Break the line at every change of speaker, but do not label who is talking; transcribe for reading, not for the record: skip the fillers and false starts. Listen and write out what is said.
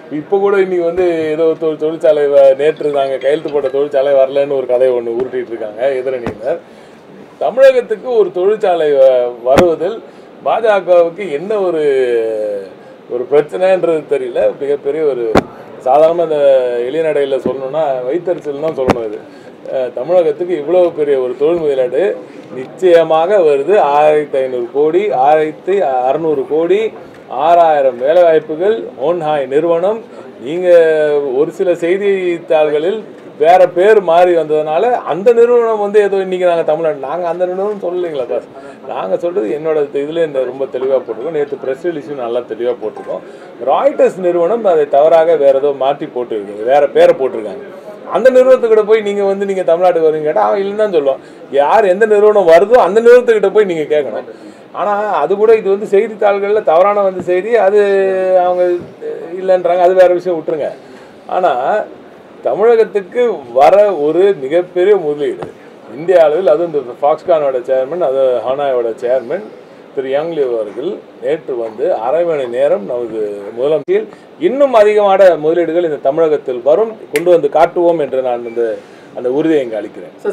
இப்போ கூட இன்னைக்கு வந்து ஏதோ தொழிற்சாலை நேற்று நாங்கள் கையெழுத்து போட்ட தொழிற்சாலை வரலன்னு ஒரு கதையை ஒன்று உருட்டிட்டு இருக்காங்க எதிரணியினர். தமிழகத்துக்கு ஒரு தொழிற்சாலை வருவதில் பாஜகவுக்கு என்ன ஒரு பிரச்சனைன்றது தெரியல. மிகப்பெரிய ஒரு சாதாரணமாக இந்த எளிய நடையில் சொல்லணும்னா வைத்தறிச்சல் தான் சொல்லணும். இது தமிழகத்துக்கு இவ்வளோ பெரிய ஒரு தொழில் முதலீடு நிச்சயமாக வருது. 1500 கோடி, 1600 கோடி, 6000 வேலைவாய்ப்புகள், ஹோன்ஹாய் நிறுவனம். நீங்கள் ஒரு சில செய்தித்தாள்களில் வேற பேர் மாறி வந்ததுனால அந்த நிறுவனம் வந்து ஏதோ இன்றைக்கி நாங்கள் அந்த நிறுவனம் சொல்லலைங்களா பாஸ். நாங்கள் சொல்கிறது என்னோட இதில் ரொம்ப தெளிவாக போட்டிருக்கோம். நேற்று ப்ரெஸ் ரிலீஸும் நல்லா தெளிவாக போட்டிருக்கோம். ராய்டர்ஸ் நிறுவனம் அதை தவறாக வேறு ஏதோ மாற்றி போட்டுருக்கீங்க, வேறு பேரை போட்டிருக்காங்க. அந்த நிறுவனத்துக்கிட்ட போய் நீங்கள் தமிழ்நாட்டுக்கு வருவீங்க கேட்டால் அவன் இல்லைன்னு தான் சொல்லுவான். யார் எந்த நிறுவனம் வருதோ அந்த நிறுவனத்துக்கிட்ட போய் நீங்கள் கேட்கணும். ஆனால் அது கூட இது வந்து செய்தித்தாள்களில் தவறான செய்தி, அது அவங்க இல்லைன்றாங்க, அது வேறு விஷயம், விட்டுருங்க. ஆனால் தமிழகத்துக்கு வர ஒரு மிகப்பெரிய முதலீடு இந்திய அளவில், அதுவும் இந்த ஃபாக்ஸ்கானோட சேர்மன், அது ஹானாயோட சேர்மன் திரு யங்லி அவர்கள் நேற்று வந்து அரை மணி நேரம் நமது முதலமைச்சர் இன்னும் அதிகமான முதலீடுகள் இந்த தமிழகத்தில் வரும், கொண்டு வந்து காட்டுவோம் என்று நான் அந்த உறுதியை இங்கே அளிக்கிறேன்.